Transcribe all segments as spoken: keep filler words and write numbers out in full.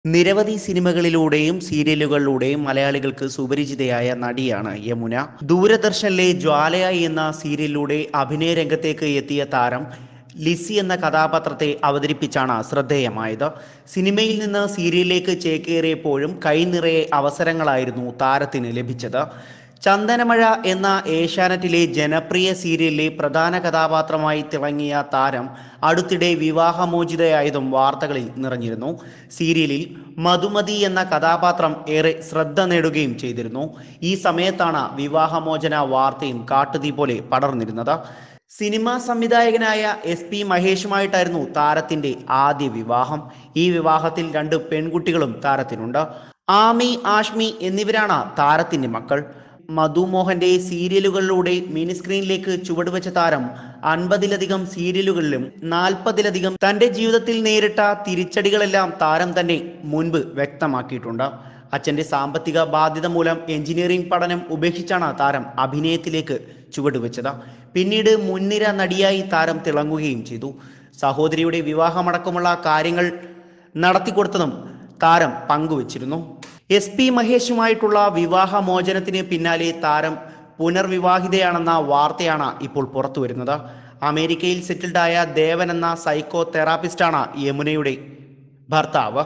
നിരവധി സിനിമകളിലൂടെയും സീരിയലുകളിലൂടെയും മലയാളികൾക്ക് സുപരിചിതയായ നടിയാണ് യമുന. ദൂരദർശനിലെ ജ്വാലയായി എന്ന സീരിയലിലൂടെ അഭിനയ രംഗത്തേക്ക് എത്തിയ താരം ലിസി എന്ന കഥാപാത്രത്തെ അവതരിപ്പിച്ചാണ് ശ്രദ്ധേയമായത്. സിനിമയിൽ നിന്ന് സീരിയലിലേക്ക് ചേക്കേറിയപ്പോഴും കൈനിറയെ അവസരങ്ങളായിരുന്നു താരത്തിന് ലഭിച്ചത്. ചന്ദനമഴ എന്ന ഏഷ്യാനെറ്റിലെ ജനപ്രിയ സീരിയലിലെ പ്രധാന കഥാപാത്രമായി തിളങ്ങിയ താരം അടുത്തിടെ വിവാഹമോചിതയായതും വാർത്തകളിൽ നിറഞ്ഞിരുന്നു. സീരിയലിൽ മധുമതി എന്ന കഥാപാത്രം ഏറെ ശ്രദ്ധ നേടുകയും ചെയ്തിരുന്നു. ഈ സമയത്താണ് വിവാഹമോചന വാർത്തയും കാട്ടുതീ പോലെ പടർന്നിരുന്നത്. സിനിമാ സംവിധായകനായ എസ് പി മഹേഷുമായിട്ടായിരുന്നു താരത്തിന്റെ ആദ്യ വിവാഹം. ഈ വിവാഹത്തിൽ രണ്ട് പെൺകുട്ടികളും താരത്തിനുണ്ട്. ആമി, ആഷ്മി എന്നിവരാണ് താരത്തിന്റെ മക്കൾ. മധുമോഹന്റെ സീരിയലുകളിലൂടെ മിനി സ്ക്രീനിലേക്ക് ചുവടുവെച്ച താരം അൻപതിലധികം സീരിയലുകളിലും നാൽപ്പതിലധികം തന്റെ ജീവിതത്തിൽ നേരിട്ട തിരിച്ചടികളെല്ലാം താരം തന്നെ മുൻപ് വ്യക്തമാക്കിയിട്ടുണ്ട്. അച്ഛന്റെ സാമ്പത്തിക ബാധ്യത മൂലം എഞ്ചിനീയറിംഗ് പഠനം ഉപേക്ഷിച്ചാണ് താരം അഭിനയത്തിലേക്ക് ചുവടുവെച്ചത്. പിന്നീട് മുൻനിര നടിയായി താരം തിളങ്ങുകയും ചെയ്തു. സഹോദരിയുടെ വിവാഹമടക്കമുള്ള കാര്യങ്ങൾ നടത്തിക്കൊടുത്തതും താരം പങ്കുവച്ചിരുന്നു. എസ് പി മഹേഷുമായിട്ടുള്ള വിവാഹമോചനത്തിന് പിന്നാലെ താരം പുനർവിവാഹിതയാണെന്ന വാർത്തയാണ് ഇപ്പോൾ പുറത്തു വരുന്നത്. അമേരിക്കയിൽ സെറ്റിൽഡായ ദേവൻ എന്ന സൈക്കോ തെറാപ്പിസ്റ്റാണ് യമുനയുടെ ഭർത്താവ്.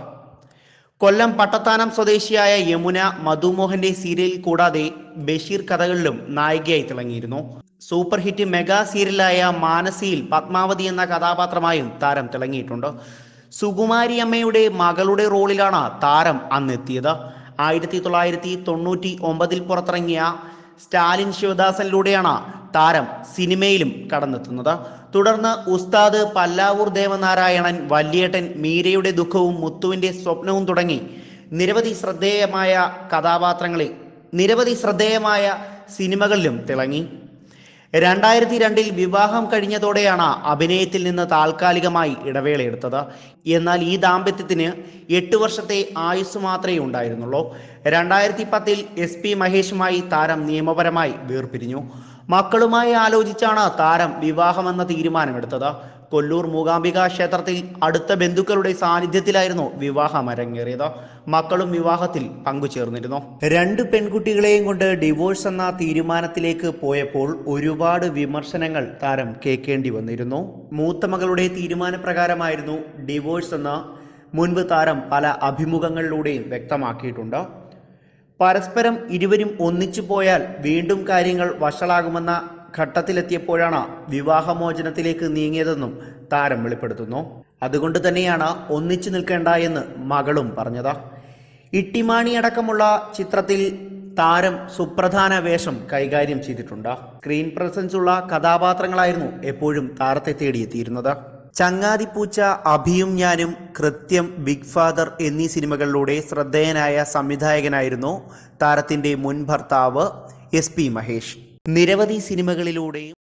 കൊല്ലം പട്ടത്താനം സ്വദേശിയായ യമുന മധുമോഹന്റെ സീരിയലിൽ കൂടാതെ ബഷീർ കഥകളിലും നായികയായി തിളങ്ങിയിരുന്നു. സൂപ്പർ ഹിറ്റ് മെഗാ സീരിയലായ മാനസിയിൽ പത്മാവതി എന്ന കഥാപാത്രമായും താരം തിളങ്ങിയിട്ടുണ്ട്. സുകുമാരി അമ്മയുടെ മകളുടെ റോളിലാണ് താരം അന്നെത്തിയത്. ആയിരത്തി തൊള്ളായിരത്തി തൊണ്ണൂറ്റി ഒമ്പതിൽ പുറത്തിറങ്ങിയ സ്റ്റാലിൻ ശിവദാസനിലൂടെയാണ് താരം സിനിമയിലും കടന്നെത്തുന്നത്. തുടർന്ന് ഉസ്താദ്, പല്ലാവൂർ ദേവനാരായണൻ, വല്യേട്ടൻ, മീരയുടെ ദുഃഖവും, മുത്തുവിന്റെ സ്വപ്നവും തുടങ്ങി നിരവധി ശ്രദ്ധേയമായ കഥാപാത്രങ്ങളെ നിരവധി ശ്രദ്ധേയമായ സിനിമകളിലും തിളങ്ങി. രണ്ടായിരത്തി രണ്ടിൽ വിവാഹം കഴിഞ്ഞതോടെയാണ് അഭിനയത്തിൽ നിന്ന് താൽക്കാലികമായി ഇടവേളയെടുത്തത്. എന്നാൽ ഈ ദാമ്പത്യത്തിന് എട്ട് വർഷത്തെ ആയുസ് മാത്രമേ ഉണ്ടായിരുന്നുള്ളൂ. രണ്ടായിരത്തി പത്തിൽ എസ് പി മഹേഷുമായി താരം നിയമപരമായി വേർപിരിഞ്ഞു. മക്കളുമായി ആലോചിച്ചാണ് താരം വിവാഹമെന്ന തീരുമാനമെടുത്തത്. കൊല്ലൂർ മൂകാംബിക ക്ഷേത്രത്തിൽ അടുത്ത ബന്ധുക്കളുടെ സാന്നിധ്യത്തിലായിരുന്നു വിവാഹം അരങ്ങേറിയത്. മക്കളും വിവാഹത്തിൽ പങ്കുചേർന്നിരുന്നു. രണ്ട് പെൺകുട്ടികളെയും കൊണ്ട് ഡിവോഴ്സ് എന്ന തീരുമാനത്തിലേക്ക് പോയപ്പോൾ ഒരുപാട് വിമർശനങ്ങൾ താരം കേൾക്കേണ്ടി വന്നിരുന്നു. മൂത്ത മകളുടെ തീരുമാനപ്രകാരമായിരുന്നു ഡിവോഴ്സ് എന്ന് മുൻപ് താരം പല അഭിമുഖങ്ങളിലൂടെയും വ്യക്തമാക്കിയിട്ടുണ്ട്. പരസ്പരം ഇരുവരും ഒന്നിച്ചു പോയാൽ വീണ്ടും കാര്യങ്ങൾ വഷളാകുമെന്ന ഘട്ടത്തിലെത്തിയപ്പോഴാണ് വിവാഹമോചനത്തിലേക്ക് നീങ്ങിയതെന്നും താരം വെളിപ്പെടുത്തുന്നു. അതുകൊണ്ട് തന്നെയാണ് ഒന്നിച്ചു നിൽക്കേണ്ട എന്ന് മകളും പറഞ്ഞത്. ഇട്ടിമാണി അടക്കമുള്ള ചിത്രത്തിൽ താരം സുപ്രധാന വേഷം കൈകാര്യം ചെയ്തിട്ടുണ്ട്. സ്ക്രീൻ പ്രസൻസ് ഉള്ള കഥാപാത്രങ്ങളായിരുന്നു എപ്പോഴും താരത്തെ തേടിയെത്തിയിരുന്നത്. ചങ്ങാതിപ്പൂച്ച, അഭിയും ഞാനും, കൃത്യം, ബിഗ് ഫാദർ എന്നീ സിനിമകളിലൂടെ ശ്രദ്ധേയനായ സംവിധായകനായിരുന്നു താരത്തിന്റെ മുൻ ഭർത്താവ് എസ് പി മഹേഷ്. നിരവധി സിനിമകളിലൂടെയും